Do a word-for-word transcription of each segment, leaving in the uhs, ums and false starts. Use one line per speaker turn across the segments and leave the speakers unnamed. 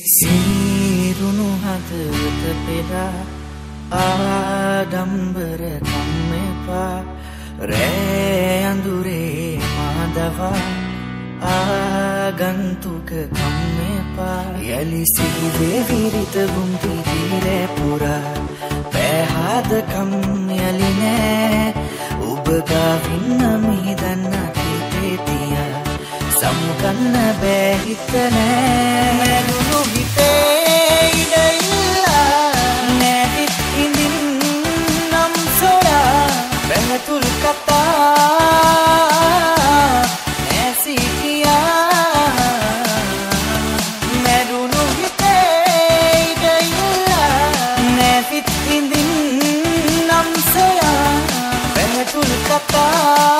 සීරුණු හදවත පෙරා ආඩම්බර කම්මෙපා රෑ අඳුරේ මාදවා ආගන්තුක කම්මෙපා යලි සිහිවේ විරිත බුම් තිරේ පුරා පැහාද කම් යලි නෑ ඔබ ගාවින්න මිහිදන්න හිතේ තියා සමුගන්න බෑ හිත නෑ මැරුණු හිතේ ඉඩයිල්ලා නැතිත් හිඳින් නම් සොයා පැහැතුල් කතා ඇසී කියා මැරුණු හිතේ ඉඩයිල්ලා නැතිත් හිඳින් නම් සොයා පැහැතුල් කතා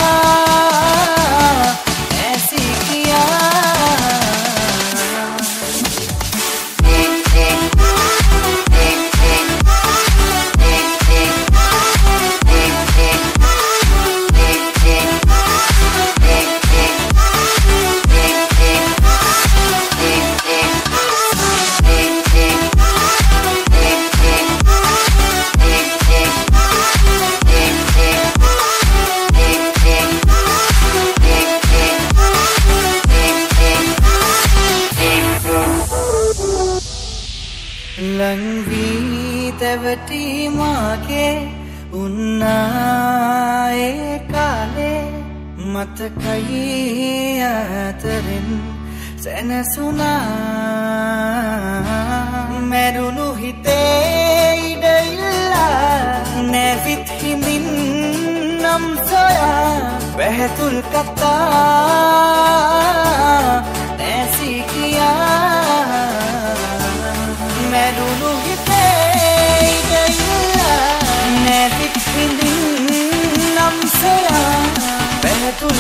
තැවටි මාගේ උන්නායේ කාලේ මතකයි අතරින් සැනසුනා මැරුණු හිතේ ඉඩයිල්ලා නැවිත් හිඳින් නම් සොයා පැහැතුල් කතා නැසී කියා මැරුණු නැතිත් හිඳින් නම් සොයා පැහැතුල්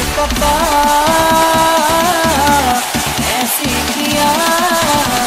කතා ඇසී කියා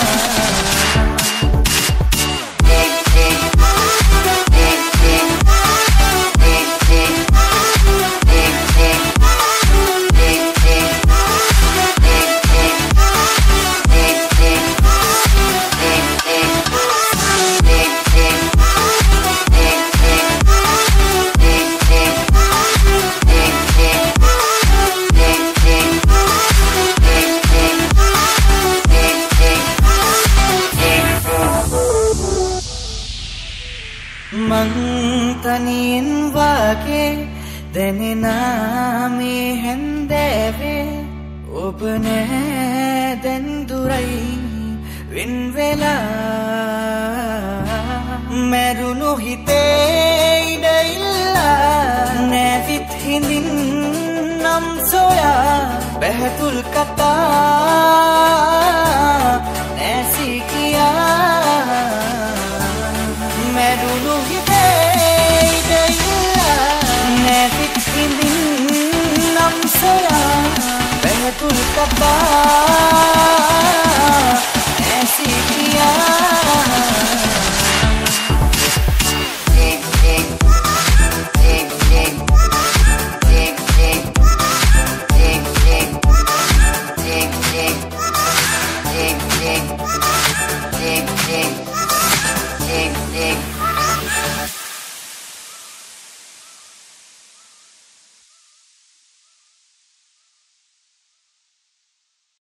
තනියෙන් වාගේ දැනෙනා මේ හැන්දෑවේ ඔබ නෑ දැන් දුරයි වෙන් වෙලා මැරුණු හිතේ ඉඩයිල්ලා නැවිත් හිඳින් නම් සොයා පැහැතුල් කතා